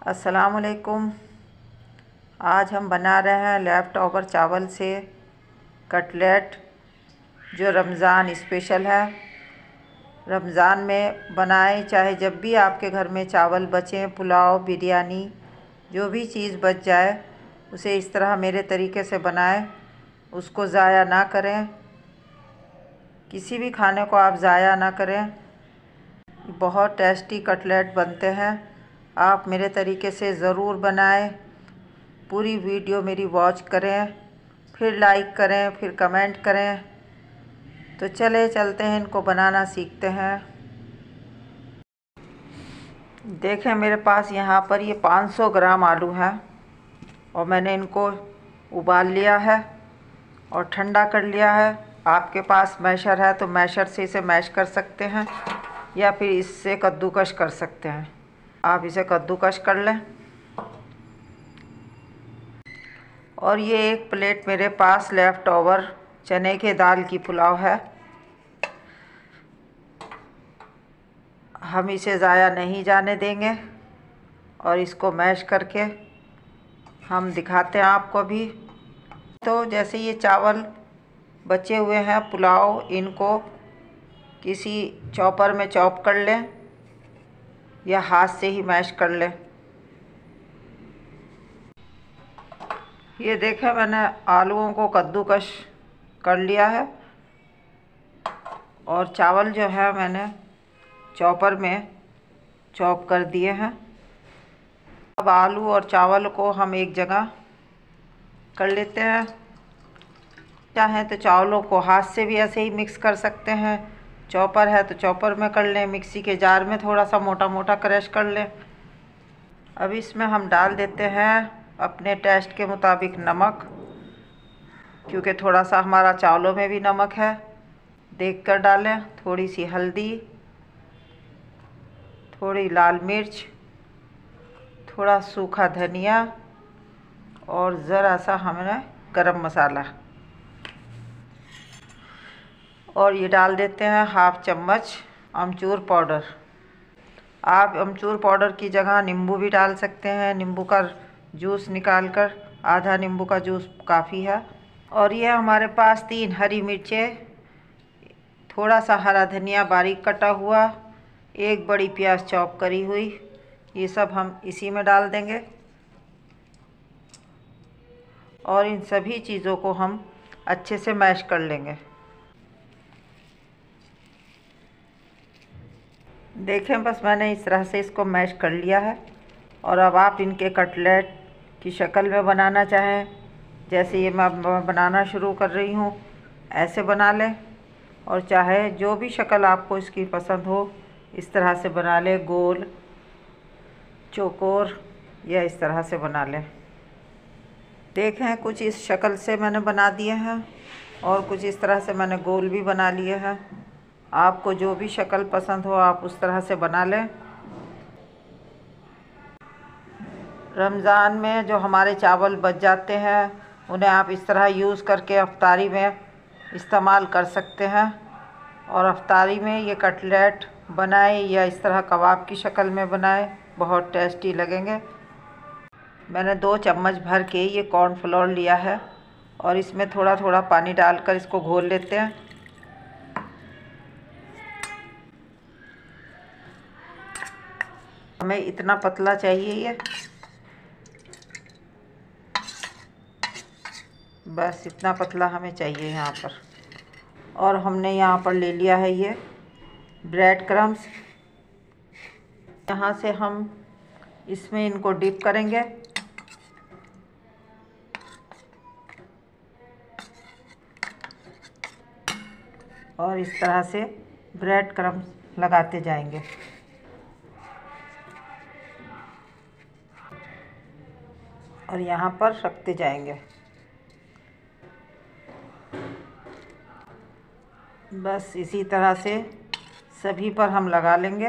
अस्सलामुअलैकुम। आज हम बना रहे हैं लेफ़्ट ओवर चावल से कटलेट, जो रमज़ान स्पेशल है। रमज़ान में बनाएं, चाहे जब भी आपके घर में चावल बचें, पुलाव, बिरयानी, जो भी चीज़ बच जाए उसे इस तरह मेरे तरीके से बनाएं। उसको ज़ाया ना करें, किसी भी खाने को आप ज़ाया ना करें। बहुत टेस्टी कटलेट बनते हैं। आप मेरे तरीके से ज़रूर बनाएं। पूरी वीडियो मेरी वॉच करें, फिर लाइक करें, फिर कमेंट करें। तो चलते हैं, इनको बनाना सीखते हैं। देखें, मेरे पास यहाँ पर ये 500 ग्राम आलू है और मैंने इनको उबाल लिया है और ठंडा कर लिया है। आपके पास मैशर है तो मैशर से इसे मैश कर सकते हैं या फिर इससे कद्दूकश कर सकते हैं। आप इसे कद्दूकश कर लें। और ये एक प्लेट मेरे पास लेफ़्ट ओवर चने के दाल की पुलाव है। हम इसे ज़ाया नहीं जाने देंगे और इसको मैश करके हम दिखाते हैं आपको भी। तो जैसे ये चावल बचे हुए हैं पुलाव, इनको किसी चॉपर में चॉप कर लें या हाथ से ही मैश कर लें। ये देखें, मैंने आलूओं को कद्दूकश कर लिया है और चावल जो है मैंने चॉपर में चॉप कर दिए हैं। अब आलू और चावल को हम एक जगह कर लेते हैं। चाहें तो चावलों को हाथ से भी ऐसे ही मिक्स कर सकते हैं। चॉपर है तो चॉपर में कर लें, मिक्सी के जार में थोड़ा सा मोटा मोटा क्रश कर लें। अब इसमें हम डाल देते हैं अपने टेस्ट के मुताबिक नमक, क्योंकि थोड़ा सा हमारा चावलों में भी नमक है, देखकर डालें। थोड़ी सी हल्दी, थोड़ी लाल मिर्च, थोड़ा सूखा धनिया और ज़रा सा हमने गरम मसाला। और ये डाल देते हैं हाफ़ चम्मच अमचूर पाउडर। आप अमचूर पाउडर की जगह नींबू भी डाल सकते हैं। नींबू का जूस निकाल कर, आधा नींबू का जूस काफ़ी है। और ये हमारे पास 3 हरी मिर्चें, थोड़ा सा हरा धनिया बारीक कटा हुआ, 1 बड़ी प्याज चॉप करी हुई, ये सब हम इसी में डाल देंगे। और इन सभी चीज़ों को हम अच्छे से मैश कर लेंगे। देखें, बस मैंने इस तरह से इसको मैश कर लिया है। और अब आप इनके कटलेट की शक्ल में बनाना चाहें, जैसे ये मैं बनाना शुरू कर रही हूँ, ऐसे बना लें। और चाहे जो भी शक्ल आपको इसकी पसंद हो, इस तरह से बना लें, गोल, चौकोर, या इस तरह से बना लें। देखें, कुछ इस शक्ल से मैंने बना दिए हैं और कुछ इस तरह से मैंने गोल भी बना लिए हैं। आपको जो भी शक्ल पसंद हो आप उस तरह से बना लें। रमज़ान में जो हमारे चावल बच जाते हैं उन्हें आप इस तरह यूज़ करके अफ्तारी में इस्तेमाल कर सकते हैं। और अफ्तारी में ये कटलेट बनाएं या इस तरह कबाब की शक्ल में बनाएं, बहुत टेस्टी लगेंगे। मैंने 2 चम्मच भर के ये कॉर्नफ्लोर लिया है और इसमें थोड़ा थोड़ा पानी डालकर इसको घोल लेते हैं। हमें इतना पतला चाहिए ये, बस इतना पतला हमें चाहिए यहाँ पर। और हमने यहाँ पर ले लिया है ये ब्रेड क्रम्स। यहाँ से हम इसमें इनको डिप करेंगे। और इस तरह से ब्रेड क्रम्स लगाते जाएंगे। और यहाँ पर रखते जाएंगे। बस इसी तरह से सभी पर हम लगा लेंगे।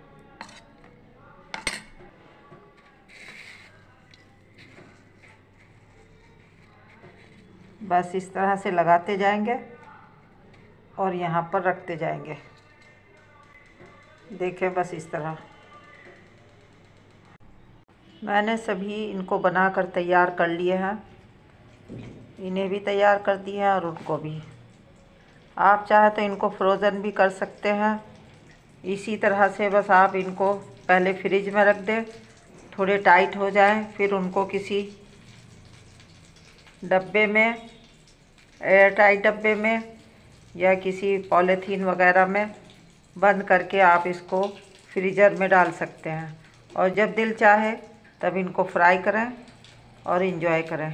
बस इस तरह से लगाते जाएंगे और यहाँ पर रखते जाएंगे। देखें, बस इस तरह। मैंने सभी इनको बनाकर तैयार कर लिए हैं, इन्हें भी तैयार कर दिए हैं और उनको भी। आप चाहे तो इनको फ्रोज़न भी कर सकते हैं। इसी तरह से बस आप इनको पहले फ्रिज में रख दें, थोड़े टाइट हो जाएं, फिर उनको किसी डब्बे में, एयर टाइट डब्बे में या किसी पॉलीथीन वगैरह में बंद करके आप इसको फ्रीज़र में डाल सकते हैं। और जब दिल चाहे तब इनको फ्राई करें और इन्जॉय करें,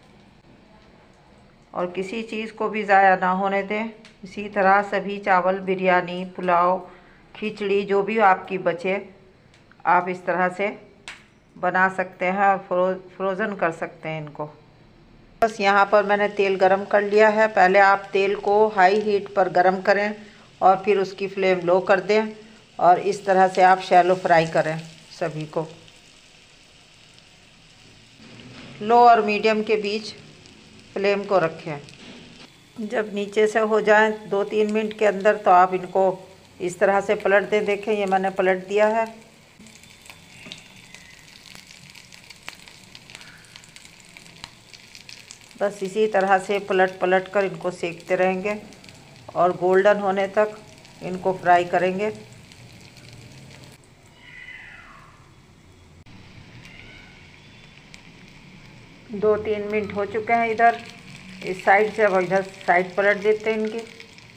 और किसी चीज़ को भी ज़ाया ना होने दें। इसी तरह सभी चावल, बिरयानी, पुलाव, खिचड़ी जो भी आपकी बचे, आप इस तरह से बना सकते हैं और फ्रोज़न कर सकते हैं इनको। बस यहाँ पर मैंने तेल गरम कर लिया है। पहले आप तेल को हाई हीट पर गरम करें और फिर उसकी फ्लेम लो कर दें और इस तरह से आप शैलो फ्राई करें सभी को। लो और मीडियम के बीच फ्लेम को रखें। जब नीचे से हो जाए 2-3 मिनट के अंदर, तो आप इनको इस तरह से पलट दें। देखें, ये मैंने पलट दिया है। बस इसी तरह से पलट पलट कर इनको सेकते रहेंगे और गोल्डन होने तक इनको फ्राई करेंगे। दो 3 मिनट हो चुके हैं इधर, इस साइड से। अब इधर साइड पलट देते हैं इनकी।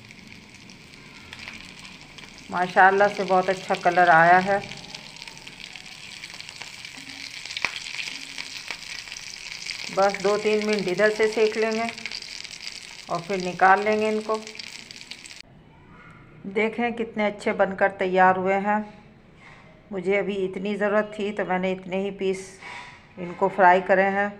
माशाल्लाह से बहुत अच्छा कलर आया है। बस 2-3 मिनट इधर से सेक लेंगे और फिर निकाल लेंगे इनको। देखें कितने अच्छे बनकर तैयार हुए हैं। मुझे अभी इतनी ज़रूरत थी तो मैंने इतने ही पीस इनको फ्राई करे हैं।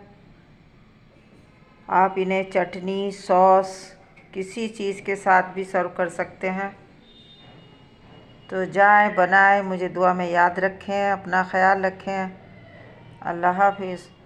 आप इन्हें चटनी, सॉस, किसी चीज़ के साथ भी सर्व कर सकते हैं। तो जाएं, बनाएं, मुझे दुआ में याद रखें, अपना ख्याल रखें। अल्लाह हाफिज़।